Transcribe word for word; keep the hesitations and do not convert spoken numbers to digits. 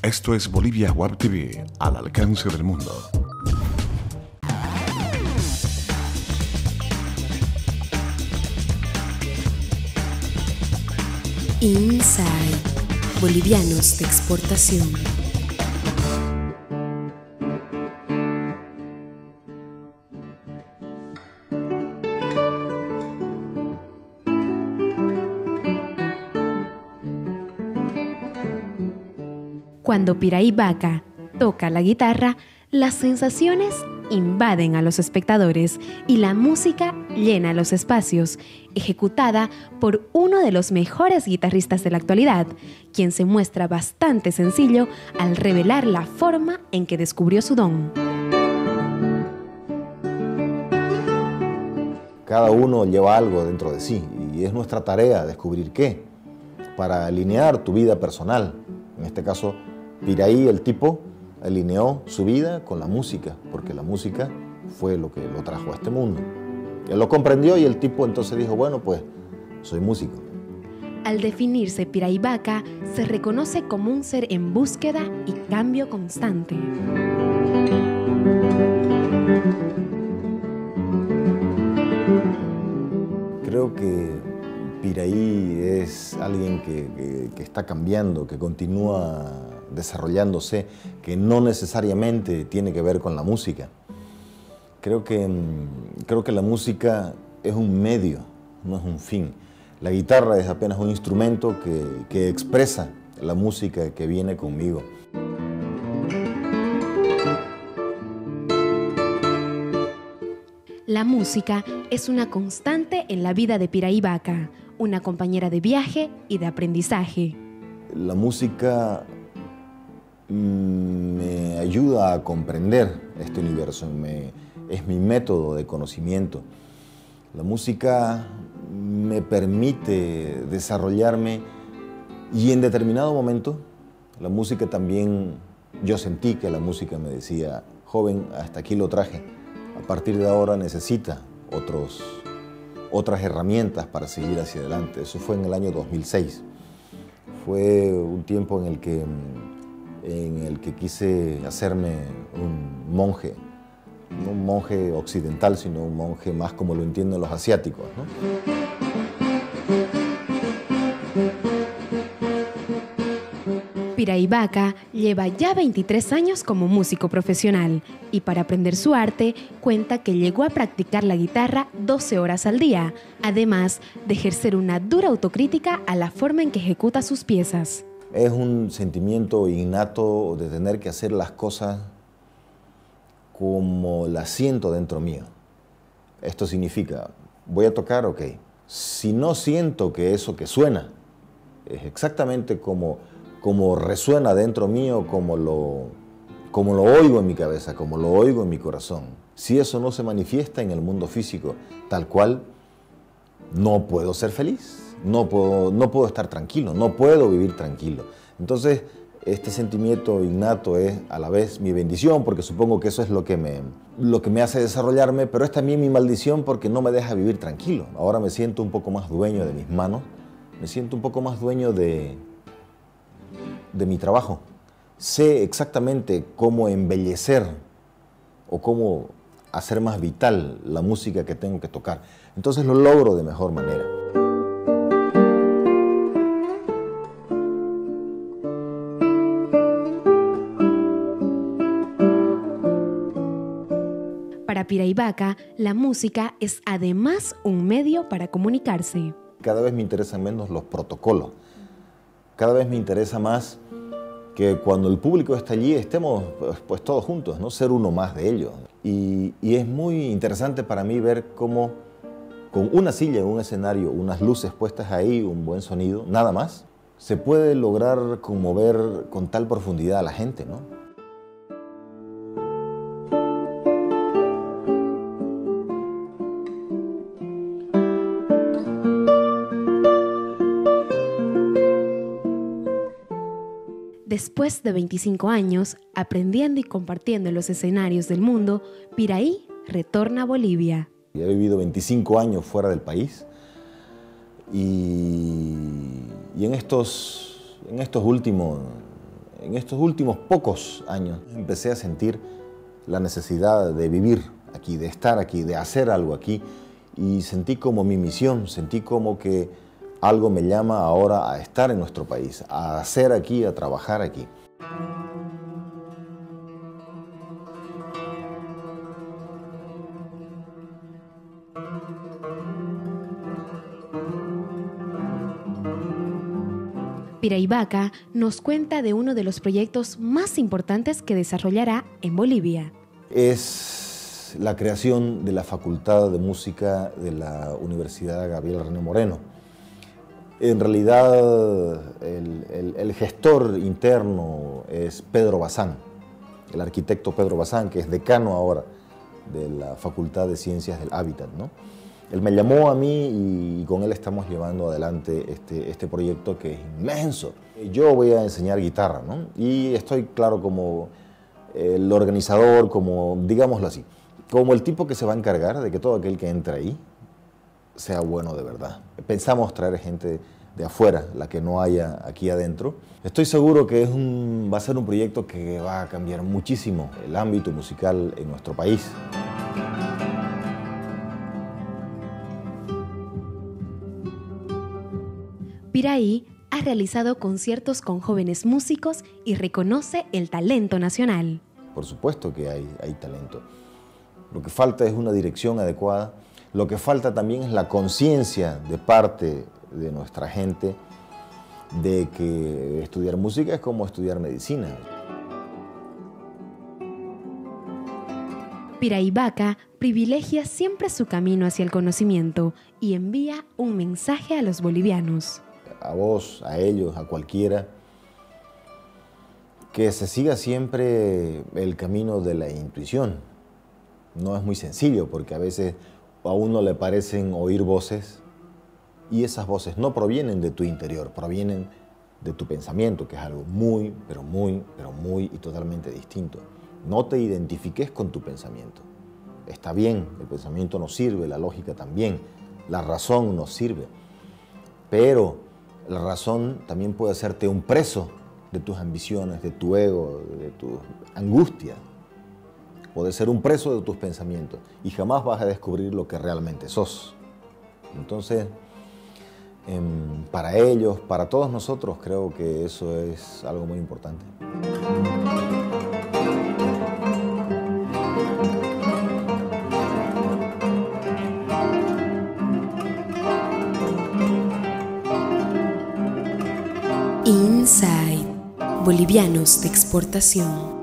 Esto es Bolivia Web T V, al alcance del mundo. Inside, bolivianos de exportación. Cuando Piraí Vaca toca la guitarra, las sensaciones invaden a los espectadores y la música llena los espacios, ejecutada por uno de los mejores guitarristas de la actualidad, quien se muestra bastante sencillo al revelar la forma en que descubrió su don. Cada uno lleva algo dentro de sí y es nuestra tarea descubrir qué, para alinear tu vida personal. En este caso, Piraí, el tipo, alineó su vida con la música, porque la música fue lo que lo trajo a este mundo. Él lo comprendió y el tipo entonces dijo, bueno, pues, soy músico. Al definirse Piraí Vaca, se reconoce como un ser en búsqueda y cambio constante. Creo que Piraí es alguien que, que, que está cambiando, que continúa desarrollándose, que no necesariamente tiene que ver con la música. Creo que, creo que la música es un medio, no es un fin. La guitarra es apenas un instrumento que, que expresa la música que viene conmigo. La música es una constante en la vida de Piraí Vaca, una compañera de viaje y de aprendizaje. La música me ayuda a comprender este universo, me, es mi método de conocimiento. La música me permite desarrollarme y en determinado momento la música también, yo sentí que la música me decía, joven, hasta aquí lo traje, a partir de ahora necesita otros, otras herramientas para seguir hacia adelante. Eso fue en el año dos mil seis. Fue un tiempo en el que en el que quise hacerme un monje, no un monje occidental, sino un monje más como lo entienden los asiáticos, ¿no? Piraí Vaca lleva ya veintitrés años como músico profesional y para aprender su arte cuenta que llegó a practicar la guitarra doce horas al día, además de ejercer una dura autocrítica a la forma en que ejecuta sus piezas. Es un sentimiento innato de tener que hacer las cosas como las siento dentro mío. Esto significa, voy a tocar, ok. Si no siento que eso que suena es exactamente como, como resuena dentro mío, como lo, como lo oigo en mi cabeza, como lo oigo en mi corazón, si eso no se manifiesta en el mundo físico tal cual, no puedo ser feliz. No puedo, no puedo estar tranquilo, no puedo vivir tranquilo. Entonces, este sentimiento innato es a la vez mi bendición, porque supongo que eso es lo que me, lo que me hace desarrollarme, pero es también mi maldición porque no me deja vivir tranquilo. Ahora me siento un poco más dueño de mis manos, me siento un poco más dueño de, de mi trabajo. Sé exactamente cómo embellecer o cómo hacer más vital la música que tengo que tocar. Entonces lo logro de mejor manera. Para Piraí Vaca, la música es además un medio para comunicarse. Cada vez me interesan menos los protocolos. Cada vez me interesa más que cuando el público está allí estemos pues, pues todos juntos, ¿no? Ser uno más de ellos. Y, y es muy interesante para mí ver cómo con una silla en un escenario, unas luces puestas ahí, un buen sonido, nada más, se puede lograr conmover con tal profundidad a la gente, ¿no? Después de veinticinco años, aprendiendo y compartiendo en los escenarios del mundo, Piraí retorna a Bolivia. He vivido veinticinco años fuera del país y, y en, estos, en estos últimos En estos últimos pocos años empecé a sentir la necesidad de vivir aquí, de estar aquí, de hacer algo aquí, y sentí como mi misión, sentí como que algo me llama ahora a estar en nuestro país, a hacer aquí, a trabajar aquí. Piray Baca nos cuenta de uno de los proyectos más importantes que desarrollará en Bolivia. Es la creación de la Facultad de Música de la Universidad Gabriel René Moreno. En realidad, el, el, el gestor interno es Pedro Bazán, el arquitecto Pedro Bazán, que es decano ahora de la Facultad de Ciencias del Hábitat, ¿no? Él me llamó a mí y con él estamos llevando adelante este, este proyecto que es inmenso. Yo voy a enseñar guitarra, ¿no? Y estoy, claro, como el organizador, como, digámoslo así, como el tipo que se va a encargar de que todo aquel que entre ahí sea bueno de verdad. Pensamos traer gente de afuera, la que no haya aquí adentro. Estoy seguro que es un, va a ser un proyecto que va a cambiar muchísimo el ámbito musical en nuestro país. Piray ha realizado conciertos con jóvenes músicos y reconoce el talento nacional. Por supuesto que hay, hay talento. Lo que falta es una dirección adecuada. Lo que falta también es la conciencia de parte de nuestra gente de que estudiar música es como estudiar medicina. Piray Baca privilegia siempre su camino hacia el conocimiento y envía un mensaje a los bolivianos. A vos, a ellos, a cualquiera, que se siga siempre el camino de la intuición. No es muy sencillo porque a veces a uno le parecen oír voces y esas voces no provienen de tu interior, provienen de tu pensamiento, que es algo muy, pero muy, pero muy y totalmente distinto. No te identifiques con tu pensamiento. Está bien, el pensamiento nos sirve, la lógica también, la razón nos sirve, pero la razón también puede hacerte un preso de tus ambiciones, de tu ego, de tu angustia. Puede ser un preso de tus pensamientos y jamás vas a descubrir lo que realmente sos. Entonces, eh, para ellos, para todos nosotros, creo que eso es algo muy importante. Inside, bolivianos de exportación.